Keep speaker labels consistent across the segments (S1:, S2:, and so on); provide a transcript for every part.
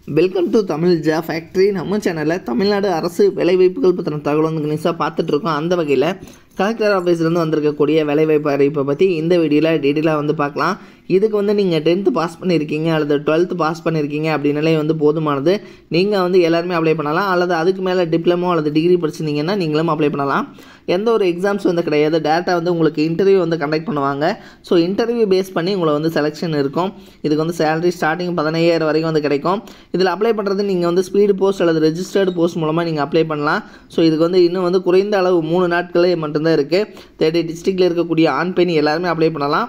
S1: Welcome to Tamil job factory. நம்ம சேனலில் தமிழ்நாடு அரசு வேலைவாய்ப்புகள் பற்றின தகவல் வந்து நியூஸாக பார்த்துட்ருக்கோம். அந்த வகையில் கலெக்டர் ஆஃபீஸ்லேருந்து வந்திருக்கக்கூடிய வேலைவாய்ப்பு அறிவிப்பை பற்றி இந்த வீடியோவில் டீட்டெயிலாக வந்து பார்க்கலாம். இதுக்கு வந்து நீங்கள் 10th பாஸ் பண்ணியிருக்கீங்க அல்லது 12th பாஸ் பண்ணியிருக்கீங்க அப்படின்னாலே வந்து போதுமானது. நீங்கள் வந்து எல்லாருமே அப்ளை பண்ணலாம். அல்லது அதுக்கு மேலே டிப்ளமோ அல்லது டிகிரி படிச்சிருந்தீங்கன்னா நீங்களும் அப்ளை பண்ணலாம். எந்த ஒரு எக்ஸாம்ஸ் வந்து கிடையாது. டேட்டா வந்து உங்களுக்கு இன்டர்வியூ வந்து கண்டக்ட் பண்ணுவாங்க. ஸோ இன்டர்வியூ பேஸ் பண்ணி உங்களை வந்து செலெக்ஷன் இருக்கும். இதுக்கு வந்து சேலரி ஸ்டார்டிங் 15,000 வரைக்கும் வந்து கிடைக்கும். இதில் அப்ளை பண்ணுறது நீங்கள் வந்து ஸ்பீடு போஸ்ட் அல்லது ரெஜிஸ்டர்டு போஸ்ட் மூலமாக நீங்கள் அப்ளை பண்ணலாம். ஸோ இதுக்கு வந்து இன்னும் வந்து குறைந்த அளவு 3 நாட்களே மட்டும்தான் இருக்குது. 30 டிஸ்ட்ரிக்டில் இருக்கக்கூடிய ஆண் பெண் எல்லாருமே அப்ளை பண்ணலாம்.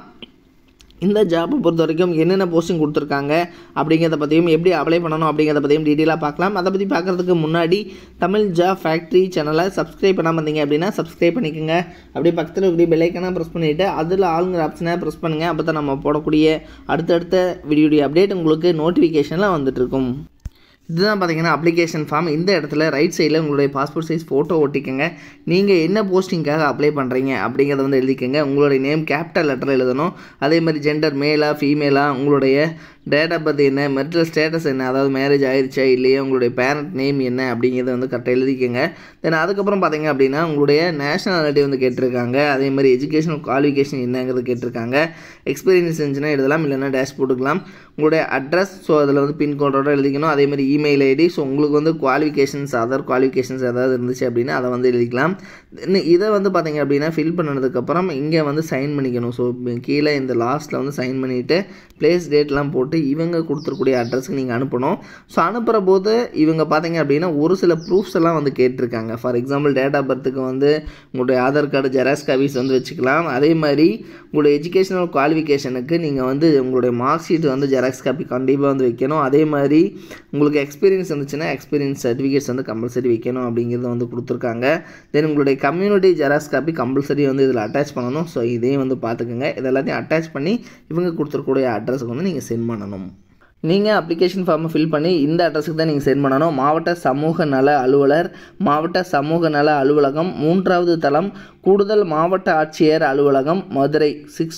S1: இந்த ஜாப்பை பொறுத்த வரைக்கும் என்னென்ன போஸ்டிங் கொடுத்துருக்காங்க அப்படிங்கிறத பற்றியும் எப்படி அப்ளை பண்ணணும் அப்படிங்கிறத பற்றியும் டீட்டெயிலாக பார்க்கலாம். அதை பற்றி பார்க்குறதுக்கு முன்னாடி தமிழ் ஜாப் ஃபேக்ட்ரி சேனலை சப்ஸ்கிரைப் பண்ணாமல் இருந்தீங்க அப்படின்னா சப்ஸ்கிரைப் பண்ணிக்கோங்க. அப்படியே பக்கத்தில் இருக்கக்கூடிய பெல் ஐக்கானை ப்ரெஸ் பண்ணிவிட்டு அதில் ஆளுங்கிற ஆப்ஷனை ப்ரெஸ் பண்ணுங்கள். அப்போ தான் நம்ம போடக்கூடிய அடுத்தடுத்த வீடியோடைய அப்டேட் உங்களுக்கு நோட்டிஃபிகேஷனில் வந்துட்டுருக்கும். இதுதான் பார்த்தீங்கன்னா அப்ளிகேஷன் ஃபார்ம். இந்த இடத்துல ரைட் சைடில் உங்களுடைய பாஸ்போர்ட் சைஸ் ஃபோட்டோ ஒட்டிக்கங்க. நீங்கள் என்ன போஸ்டிங்காக அப்ளை பண்ணுறீங்க அப்படிங்கிறத வந்து எழுதிக்கங்க. உங்களுடைய நேம் கேபிட்டல் லெட்டர் எழுதணும். அதே மாதிரி ஜெண்டர் மேலா ஃபீமேலா, உங்களுடைய டேட் ஆஃப் பர்த் என்ன, மெரிட்டல் ஸ்டேட்டஸ் என்ன, அதாவது மேரேஜ் ஆயிடுச்சா இல்லையா, உங்களுடைய பேரண்ட் நேம் என்ன அப்படிங்கிறத வந்து கரெக்டாக எழுதிக்கங்க. தென் அதுக்கப்புறம் பார்த்தீங்க அப்படின்னா உங்களுடைய நேஷனாலிட்டி வந்து கேட்டிருக்காங்க. அதே மாதிரி எஜுகேஷனல் குவாலிஃபிகேஷன் என்னங்கிறது கேட்டிருக்காங்க. எக்ஸ்பீரியன்ஸ் இருந்துச்சுன்னா எழுதலாம், இல்லைன்னா டேஷ் போட்டுக்கலாம். உங்களுடைய அட்ரஸ், ஸோ அதில் வந்து பின்கோடோட எழுதிக்கணும். அதே மாதிரி இமெயில் ஐடி, ஸோ உங்களுக்கு வந்து குவாலிஃபிகேஷன்ஸ் அதர் குவாலிஃபிகேஷன்ஸ் ஏதாவது இருந்துச்சு அப்படின்னா அதை வந்து எழுதிக்கலாம். இதை வந்து பார்த்தீங்க அப்படின்னா ஃபில் பண்ணதுக்கப்புறம் இங்கே வந்து சைன் பண்ணிக்கணும். ஸோ கீழே இந்த லாஸ்ட்டில் வந்து சைன் பண்ணிவிட்டு பிளேஸ் டேட்லாம் போட்டு இவங்க கொடுத்துருக்கூடிய அட்ரஸுக்கு நீங்கள் அனுப்பணும். ஸோ அனுப்புகிற போது இவங்க பார்த்தீங்க அப்படின்னா ஒரு சில ப்ரூஃப்ஸ் எல்லாம் வந்து கேட்டிருக்காங்க. ஃபார் எக்ஸாம்பிள் டேட் ஆஃப் பர்த்துக்கு வந்து உங்களுடைய ஆதார் கார்டு ஜெராக்ஸ் காப்பீஸ் வந்து வச்சுக்கலாம். அதே மாதிரி உங்களுடைய எஜுகேஷனல் குவாலிஃபிகேஷனுக்கு நீங்கள் வந்து உங்களுடைய மார்க் ஷீட் வந்து ஜெராக்ஸ் காப்பி கண்டிப்பாக வந்து வைக்கணும். அதே மாதிரி உங்களுக்கு எக்ஸ்பீரியன்ஸ் இருந்துச்சுன்னா எக்ஸ்பீரியன்ஸ் சர்டிஃபிகேட்ஸ் வந்து கம்பல்சரி வைக்கணும் அப்படிங்கிறத வந்து கொடுத்துருக்காங்க. தென் உங்களுடைய கம்யூனிட்டி ஜெராக்ஸ் காப்பி கம்பல்சரி வந்து இதில் அட்டாச் பண்ணணும். ஸோ இதையும் வந்து பார்த்துக்கோங்க. இதெல்லாத்தையும் அட்டாச் பண்ணி இவங்க கொடுத்துருக்கூடிய அட்ரஸுக்கு வந்து நீங்கள் சென்ட் பண்ணணும். நீங்கள் அப்ளிகேஷன் ஃபார்மை ஃபில் பண்ணி இந்த அட்ரஸுக்கு தான் நீங்கள் சென்ட் பண்ணணும். மாவட்ட சமூக நல அலுவலர், மாவட்ட சமூக நல அலுவலகம், 3வது தளம், கூடுதல் மாவட்ட ஆட்சியர் அலுவலகம், மதுரை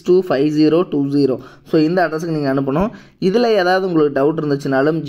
S1: 625020. ஸோ இந்த அட்ரஸுக்கு நீங்கள் அனுப்பணும். இதில் ஏதாவது உங்களுக்கு டவுட் இருந்துச்சுனாலும்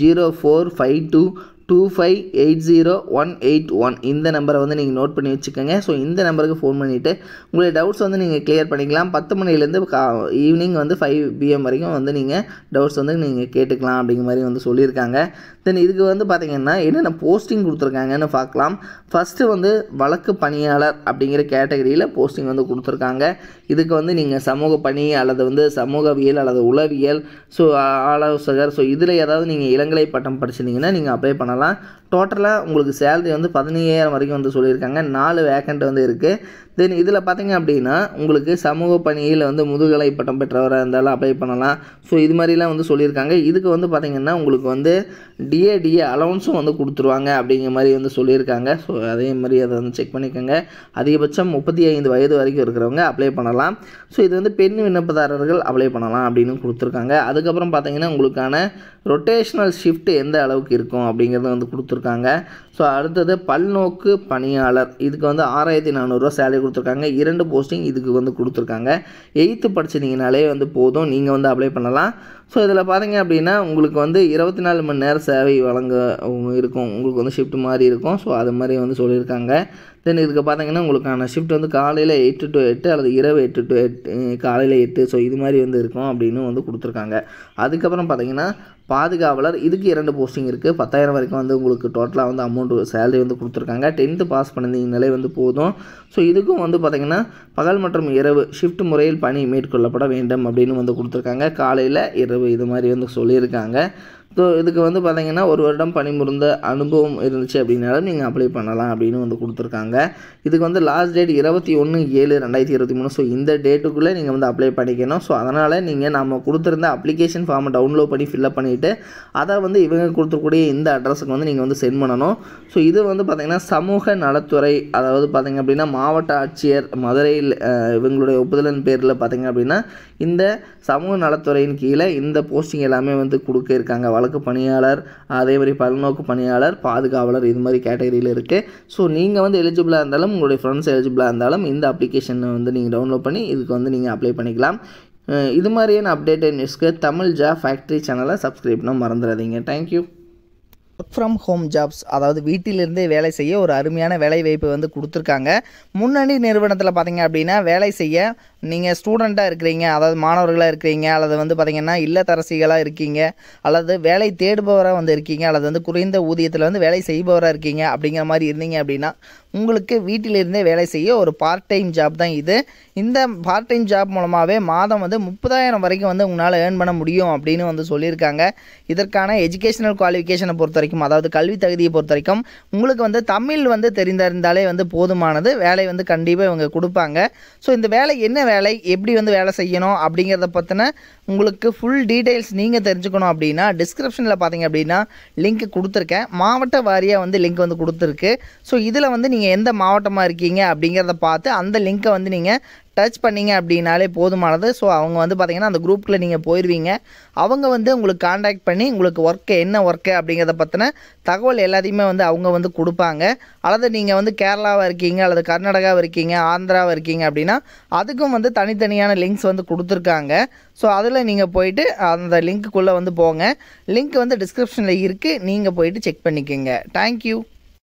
S1: 045225808181 இந்த நம்பரை வந்து நீங்கள் நோட் பண்ணி வச்சுக்கோங்க. ஸோ இந்த நம்பருக்கு ஃபோன் பண்ணிவிட்டு உங்களுடைய டவுட்ஸ் வந்து நீங்கள் கிளியர் பண்ணிக்கலாம். 10 மணிலேருந்து ஈவினிங் வந்து 5 PM வரைக்கும் வந்து நீங்கள் டவுட்ஸ் வந்து நீங்கள் கேட்டுக்கலாம் அப்படிங்கிற மாதிரி வந்து சொல்லியிருக்காங்க. தென் இதுக்கு வந்து பார்த்திங்கன்னா என்னென்ன போஸ்டிங் கொடுத்துருக்காங்கன்னு பார்க்கலாம். ஃபஸ்ட்டு வந்து வழக்கு பணியாளர் அப்படிங்கிற கேட்டகரியில் போஸ்டிங் வந்து கொடுத்துருக்காங்க. இதுக்கு வந்து நீங்கள் சமூக பணி அல்லது வந்து சமூகவியல் அல்லது உளவியல், ஸோ ஆலோசகர், ஸோ இதில் ஏதாவது நீங்கள் இளங்கலை பட்டம் படிச்சிருந்தீங்கன்னா நீங்கள் அப்ளை பண்ணலாம். டோட்டலாக உங்களுக்கு சேலரி வந்து 15,000 வரைக்கும் வந்து சொல்லியிருக்காங்க. 4 வேக்கண்ட் வந்து இருக்குது. தென் இதில் பார்த்தீங்க அப்படின்னா உங்களுக்கு சமூக பணியில் வந்து முதுகலை பட்டம் பெற்றவராக இருந்தாலும் அப்ளை பண்ணலாம். ஸோ இது மாதிரிலாம் வந்து சொல்லியிருக்காங்க. இதுக்கு வந்து பார்த்திங்கன்னா உங்களுக்கு வந்து டிஏ அலவன்ஸும் வந்து கொடுத்துருவாங்க அப்படிங்கிற மாதிரி வந்து சொல்லியிருக்காங்க. ஸோ அதே மாதிரி அதை வந்து செக் பண்ணிக்கோங்க. அதிகபட்சம் 35 வயது வரைக்கும் இருக்கிறவங்க அப்ளை பண்ணலாம். ஸோ இது வந்து பெண் விண்ணப்பதாரர்கள் அப்ளை பண்ணலாம் அப்படின்னு கொடுத்துருக்காங்க. அதுக்கப்புறம் பார்த்திங்கன்னா உங்களுக்கான ரொட்டேஷ்னல் ஷிஃப்ட் எந்த அளவுக்கு இருக்கும் அப்படிங்கிறத வந்து கொடுத்துருக்காங்க. ஸோ அடுத்தது பல்நோக்கு பணியாளர், இதுக்கு வந்து 6,400 சேலரி கொடுத்துருக்காங்க. 2 போஸ்டிங் இதுக்கு வந்து கொடுத்துருக்காங்க. 8th படிச்சிட்டிங்கனாலே வந்து போதும், நீங்கள் வந்து அப்ளை பண்ணலாம். ஸோ இதில் பார்த்தீங்க அப்படின்னா உங்களுக்கு வந்து 24 மணி நேரம் சேவை வழங்க இருக்கும். உங்களுக்கு வந்து ஷிஃப்ட் மாதிரி இருக்கும். ஸோ அது மாதிரி வந்து சொல்லியிருக்காங்க. தென் இதுக்கு பார்த்தீங்கன்னா உங்களுக்கான ஷிஃப்ட் வந்து காலையில் 8 to 8 அல்லது இரவு 8 to 8, காலையில் 8. ஸோ இது மாதிரி வந்து இருக்கும் அப்படின்னு வந்து கொடுத்துருக்காங்க. அதுக்கப்புறம் பார்த்தீங்கன்னா பாதுகாவலர், இதுக்கு 2 போஸ்டிங் இருக்குது. 10,000 வரைக்கும் வந்து உங்களுக்கு டோட்டலாக வந்து அமௌண்ட் சேலரி வந்து கொடுத்துருக்காங்க. 10th பாஸ் பண்ணியிருந்தீங்கனாலே வந்து போதும். ஸோ இதுக்கும் வந்து பார்த்திங்கன்னா பகல் மற்றும் இரவு ஷிஃப்ட் முறையில் பணி மேற்கொள்ளப்பட வேண்டும் அப்படின்னு வந்து கொடுத்துருக்காங்க. காலையில் இரவு இது மாதிரி வந்து சொல்லியிருக்காங்க. ஸோ இதுக்கு வந்து பார்த்திங்கன்னா 1 வருடம் பணிபுரிந்த அனுபவம் இருந்துச்சு அப்படின்னாலும் நீங்கள் அப்ளை பண்ணலாம் அப்படின்னு வந்து கொடுத்துருக்காங்க. இதுக்கு வந்து லாஸ்ட் டேட் 21/7/2023. ஸோ இந்த டேட்டுக்குள்ளே நீங்கள் வந்து அப்ளை பண்ணிக்கணும். ஸோ அதனால் நீங்கள் நம்ம கொடுத்துருந்த அப்ளிகேஷன் ஃபார்மை டவுன்லோட் பண்ணி ஃபில்அப் பண்ணிவிட்டு அதை வந்து இவங்க கொடுத்துருக்கூடிய இந்த அட்ரஸுக்கு வந்து நீங்கள் வந்து சென்ட் பண்ணணும். ஸோ இது வந்து பார்த்திங்கன்னா சமூக நலத்துறை, அதாவது பார்த்திங்க அப்படின்னா மாவட்ட ஆட்சியர் மதுரையில் இவங்களுடைய ஒப்புதலின் பேரில் பார்த்திங்க அப்படின்னா இந்த சமூக நலத்துறையின் கீழே இந்த போஸ்டிங் எல்லாமே வந்து கொடுக்க இருக்காங்க. வழக்கு பணியாளர், அதே மாதிரி பல்நோக்கு பணியாளர், பாதுகாவலர், இது மாதிரி கேட்டகரியில் இருக்குது. ஸோ நீங்கள் வந்து எலிஜிபிளாக இருந்தாலும் உங்களுடைய ஃப்ரெண்ட்ஸ் எலிஜிபிளாக இருந்தாலும் இந்த அப்ளிகேஷனை வந்து நீங்கள் டவுன்லோட் பண்ணி இதுக்கு வந்து நீங்கள் அப்ளை பண்ணிக்கலாம். இது மாதிரியான அப்டேட்டட் நியூஸ்க்கு தமிழ் ஜாப் ஃபேக்ட்ரி சேனலை சப்ஸ்கிரைப் பண்ண மறந்துடாதீங்க. Thank you. Work from home jobs, அதாவது வீட்டிலிருந்தே வேலை செய்ய ஒரு அருமையான வேலை வாய்ப்பு வந்து கொடுத்துருக்காங்க. முன்னணி நிறுவனத்தில் பார்த்தீங்க அப்படின்னா வேலை செய்ய நீங்கள் ஸ்டூடெண்ட்டாக இருக்கிறீங்க, அதாவது மாணவர்களாக இருக்கிறீங்க, அல்லது வந்து பார்த்திங்கன்னா இல்லத்தரசிகளாக இருக்கீங்க, அல்லது வேலை தேடுபவராக வந்து இருக்கீங்க, அல்லது வந்து குறைந்த ஊதியத்தில் வந்து வேலை செய்பவராக இருக்கீங்க அப்படிங்கிற மாதிரி இருந்தீங்க அப்படின்னா உங்களுக்கு வீட்டிலிருந்தே வேலை செய்ய ஒரு பார்ட் டைம் ஜாப் தான் இது. இந்த பார்ட் டைம் ஜாப் மூலமாகவே மாதம் வந்து 30,000 வரைக்கும் வந்து உங்களால் ஏர்ன் பண்ண முடியும் அப்படின்னு வந்து சொல்லியிருக்காங்க. இதற்கான எஜுகேஷனல் குவாலிஃபிகேஷனை பொறுத்த வரைக்கும், அதாவது கல்வி தகுதியை பொறுத்த வரைக்கும் உங்களுக்கு வந்து தமிழ் வந்து தெரிந்திருந்தாலே வந்து போதுமானது. வேலை வந்து கண்டிப்பாக இவங்க கொடுப்பாங்க. ஸோ இந்த வேலை என்ன வேலை, எப்படி வந்து வேலை செய்யணும் அப்படிங்கிறத பற்றின உங்களுக்கு ஃபுல் டீட்டெயில்ஸ் நீங்கள் தெரிஞ்சுக்கணும் அப்படின்னா டிஸ்கிரிப்ஷனில் பார்த்தீங்க அப்படின்னா லிங்க் கொடுத்துருக்கேன். மாவட்ட வாரியாக வந்து லிங்க் வந்து கொடுத்துருக்கு. ஸோ இதில் வந்து நீங்கள் எந்த மாவட்டமாக இருக்கீங்க அப்படிங்கிறத பார்த்து அந்த லிங்க்கை வந்து நீங்கள் டச் பண்ணிங்க அப்படின்னாலே போதுமானது. ஸோ அவங்க வந்து பார்த்திங்கன்னா அந்த குரூப்பில் நீங்கள் போயிடுவீங்க. அவங்க வந்து உங்களுக்கு காண்டாக்ட் பண்ணி உங்களுக்கு ஒர்க்கு என்ன ஒர்க்கு அப்படிங்கிறத பற்றின தகவல் எல்லாத்தையுமே வந்து அவங்க வந்து கொடுப்பாங்க. அல்லது நீங்கள் வந்து கேரளாவாக இருக்கீங்க, அல்லது கர்நாடகாவாக இருக்கீங்க, ஆந்திராவாக இருக்கீங்க அப்படின்னா அதுக்கும் வந்து தனித்தனியான லிங்க்ஸ் வந்து கொடுத்துருக்காங்க. ஸோ அதில் நீங்கள் போயிட்டு அந்த லிங்க்குள்ளே வந்து போங்க. லிங்க் வந்து டிஸ்கிரிப்ஷனில் இருக்குது, நீங்கள் போயிட்டு செக் பண்ணிக்கோங்க. தேங்க்யூ.